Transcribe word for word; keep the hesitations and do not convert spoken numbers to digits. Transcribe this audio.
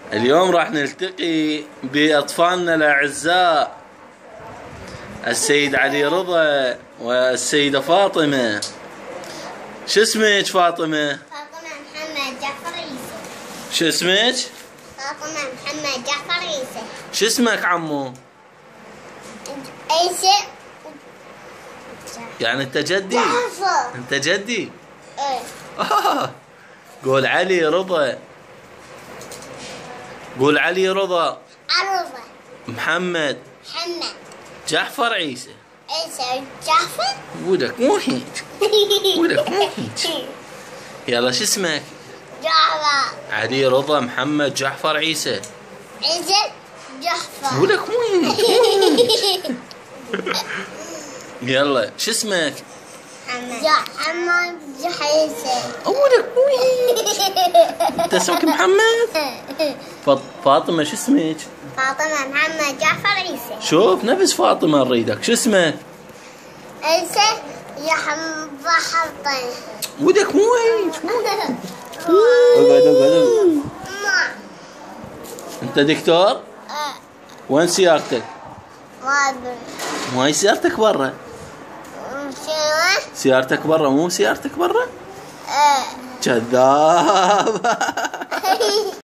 اليوم راح نلتقي بأطفالنا الأعزاء السيد علي رضا والسيدة فاطمة. شو اسمك فاطمة؟ فاطمة محمد جعفر عيسى. شو اسمك؟ فاطمة محمد جعفر عيسى. شو اسمك عمو؟ عيسى. يعني انت جدي؟ جعفر. انت جدي؟ ايه. آه. قول علي رضا. قول علي رضا. عرضة. محمد. محمد. جعفر عيسى. عيسى جعفر. ودك مو هيك. ودك مو هيك. يلا شو اسمك؟ جعفر. علي رضا محمد جعفر عيسى. عيسى جعفر. ودك مو هيك. مو هيك. يلا شو اسمك؟ محمد عيسى. ودك مو هيك. انت اسمك محمد؟ فاطمة شو اسمك؟ فاطمة محمد جعفر عيسى. شوف نفس فاطمة نريدك. شو اسمك؟ عيسى يحمد حطين. ودك مو هيك. اقعد اقعد. انت دكتور؟ وين سيارتك؟ ما ادري. مو هاي سيارتك برا. شنو؟ سيارتك برا مو سيارتك برا؟ ايه. كذاب.